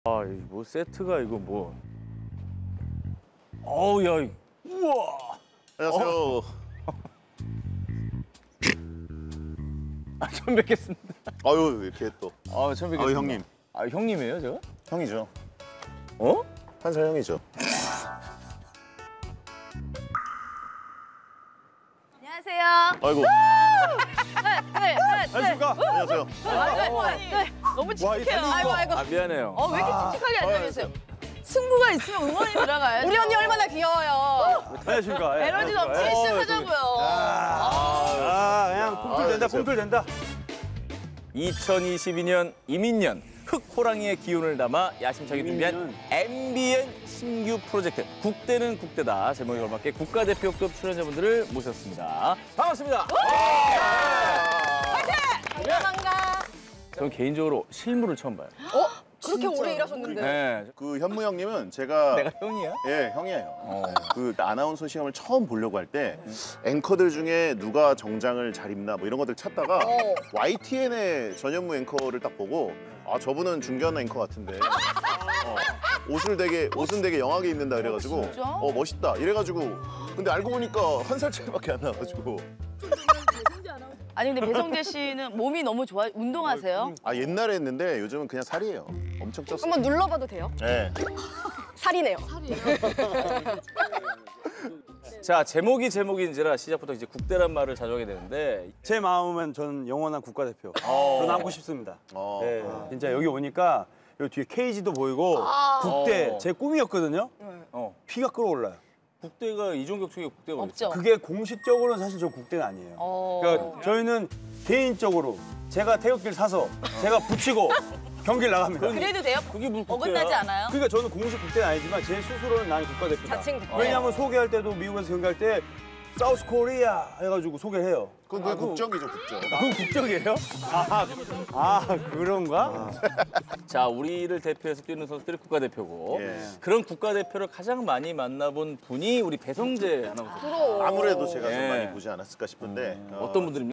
아, 뭐 세트가 이거 뭐. 어우, 야, 우와. 안녕하세요. 아, 처음 뵙겠습니다. 아유, 이렇게 또. 아, 처음 뵙겠습니다. 형님. 아, 형님이에요, 제가? 형이죠. 어? 한 살 형이죠. 안녕하세요. 아이고. 안녕하십니까? 안녕하세요. 너무 칙칙해요. 아이고. 아, 미안해요. 왜 이렇게 칙칙하게 앉아 계세요? 승부가 있으면 응원이 들어가야죠. 우리 언니 얼마나 귀여워요. 안녕하십니까. 에너지 넘치게 시작하자고요. 그냥 꿈틀 된다, 꿈틀 된다. 2022년 이민년 흑호랑이의 기운을 담아 야심차게 준비한 MBN 신규 프로젝트 국대는 국대다 제목에 걸맞게 국가대표급 출연자분들을 모셨습니다. 반갑습니다. 반가. 저는 개인적으로 실물을 처음 봐요. 그렇게 오래 일하셨는데. 네. 그 현무 형님은 제가 내가 형이야? 예, 형이에요. 그 아나운서 시험을 처음 보려고 할 때 앵커들 중에 누가 정장을 잘 입나 뭐 이런 것들 찾다가 YTN의 전현무 앵커를 딱 보고 아, 저분은 중견 앵커 같은데. 옷은 되게 영하게 입는다 이래가지고 진짜? 멋있다 이래가지고 근데 알고 보니까 한 살 차이밖에 안 나가지고 아니 근데 배성재 씨는 몸이 너무 좋아. 운동하세요? 아 옛날에 했는데 요즘은 그냥 살이에요. 엄청 쪘어요. 한번 눌러봐도 돼요? 네. 살이네요. 자, 제목인지라 시작부터 이제 국대란 말을 자주 하게 되는데 제 마음은 저는 영원한 국가대표로 남고 싶습니다. 네, 진짜 여기 오니까 여기 뒤에 케이지도 보이고 국대 제 꿈이었거든요. 피가 끓어올라요. 국대가 이종격 쪽에 국대가 없죠. 그게 공식적으로는 사실 저 국대는 아니에요. 그러니까 저희는 개인적으로 제가 태극기를 사서 제가 붙이고 경기를 나갑니다. 그래도 돼요? 그게 뭐 국대야? 어긋나지 않아요? 그러니까 저는 공식 국대는 아니지만 제 스스로는 나는 국가대표다. 자칭 국대. 왜냐하면 소개할 때도 미국에서 경기할 때 사우스 코리아 해가지고 소개를 해요. 그건 국적이죠, 국적. 그건 국적이에요? 그런가? 자, 우리를 대표해서 뛰는 선수들이 국가대표고 예. 그런 국가대표를 가장 많이 만나본 분이 우리 배성재 아나운서. 아무래도 제가 좀 예. 많이 보지 않았을까 싶은데 어떤 분들입니까?